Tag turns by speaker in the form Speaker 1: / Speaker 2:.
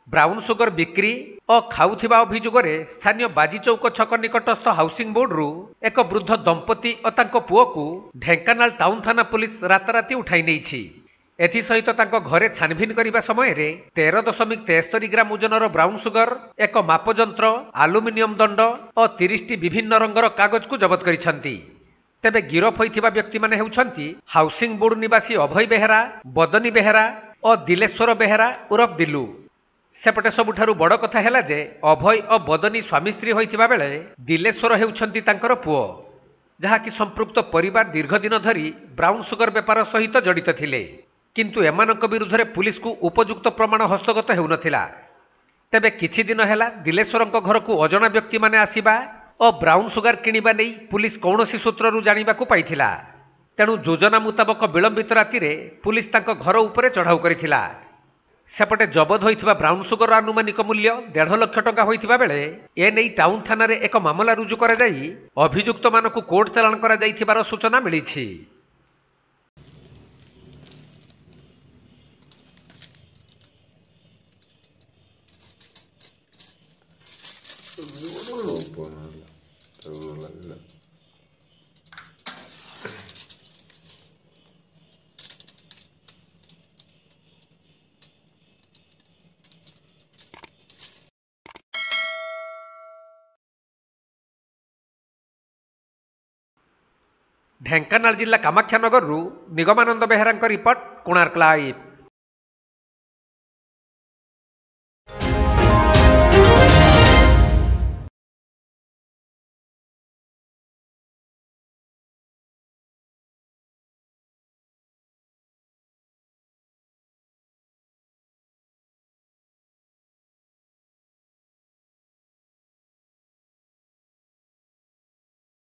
Speaker 1: Brown sugar बिक्री और खाउथिबा अभियोगरे स्थानीय बाजीचौक छक निकटस्थ हाउसिंग बोर्डरू एक वृद्ध दंपति और तांको पुओकु ढेंकानाल टाउन थाना पुलिस राताराति उठाई नेइछि। एथिसहित तांको घरे छानभिन करिबा समय 13.73 ग्राम ओजनर ब्राउन सुगर, एक मापजंत्र, आलुमिनियम दंड और 30टी विभिन्न रंगर कागज को जबत करिसंती। तेबे गिरफ होइथिबा व्यक्ति माने हेउछंती हाउसिंग बोर्ड निवासी अभय बेहेरा, बदनी बेहेरा और दिलेश्वर बेहेरा उर्फ दिलू। सेपटे सबुठारु बड़ कथा हैला जे अभय और बदनी स्वामी स्त्री होइथिबा बेले दिलेश्वर हेउछंती तांकर पुओ, जहाँकि संपृक्त परिवार दीर्घ दिन धरी ब्राउन सुगर बेपार सहित जड़ित थिले। किंतु एमानक विरुद्ध पुलिस को उपयुक्त प्रमाण हस्तगत हेउनथिला। तेबे किछि दिन हैला दिलेश्वरଙ୍କ घरकू अजणा व्यक्ति माने आसीबा और ब्राउन सुगर किनिबा नै पुलिस कौनसी सूत्ररू जानिबाकू पाइथिला। तेणु योजना मुताबक विलंबित राति रे पुलिस तांको घर उपरे चढ़ाऊ करिथिला। सेपटे जबत होइथिबा ब्राउन सुगर आनुमानिक मूल्य 1.5 लाख टंका होइथिबा बेले ए नै टाउन थाना रे एक मामला रुजु करा जाई अभियुक्त मानकू कोर्ट चालान करा जाइथिबार सूचना मिलिछि। ढेंकानाल जिला कामाख्यानगर निगमानंद बेहेरा रिपोर्ट, कोणार्क लाइव।